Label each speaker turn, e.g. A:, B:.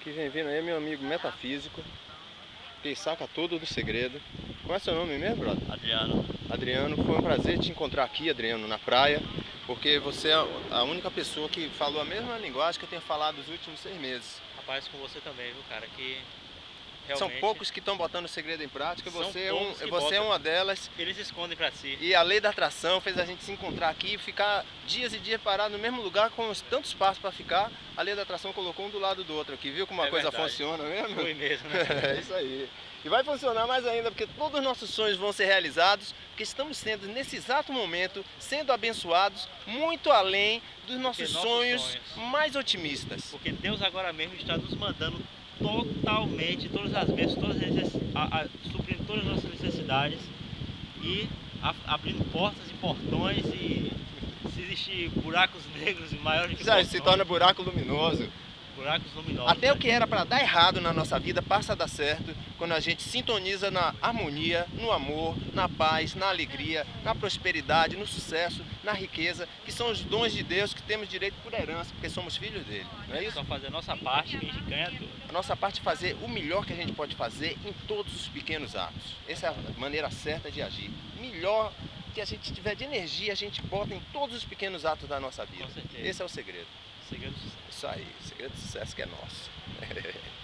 A: Que vem vindo aí é meu amigo metafísico, que saca tudo do segredo. Qual é seu nome mesmo, brother?
B: Adriano.
A: Adriano, foi um prazer te encontrar aqui, Adriano, na praia, porque você é a única pessoa que falou a mesma linguagem que eu tenho falado nos últimos 6 meses.
B: Rapaz, com você também, viu, cara? Que
A: São
B: realmente
A: poucos que estão botando o segredo em prática,
B: são
A: você
B: poucos que
A: você é
B: botam.
A: uma delas.
B: Eles escondem pra si.
A: E a lei da atração fez a gente se encontrar aqui e ficar dias e dias parado no mesmo lugar com tantos espaço para ficar. A lei da atração colocou um do lado do outro aqui, viu como a coisa
B: Verdade.
A: funciona mesmo?
B: Foi mesmo, né?
A: É isso aí. E vai funcionar mais ainda, porque todos os nossos sonhos vão ser realizados, porque estamos sendo, nesse exato momento, sendo abençoados muito além dos nossos sonhos mais otimistas.
B: Porque Deus agora mesmo está nos mandando totalmente, todas as vezes, suprindo todas as nossas necessidades e abrindo portas e portões, e se existir buracos negros e maiores que
A: Já
B: portões,
A: se torna buraco luminoso.
B: buracos luminosos.
A: Até o que era para dar errado na nossa vida passa a dar certo quando a gente sintoniza na harmonia, no amor, na paz, na alegria, na prosperidade, no sucesso, na riqueza, que são os dons de Deus que temos direito por herança, porque somos filhos dele. Não é isso?
B: Só fazer a nossa parte que a gente ganha tudo.
A: A nossa parte é fazer o melhor que a gente pode fazer em todos os pequenos atos. Essa é a maneira certa de agir. Melhor que a gente tiver de energia, a gente bota em todos os pequenos atos da nossa vida.
B: Com certeza.
A: Esse é o segredo.
B: Segredo do sucesso.
A: Isso aí, o segredo do sucesso que é nosso.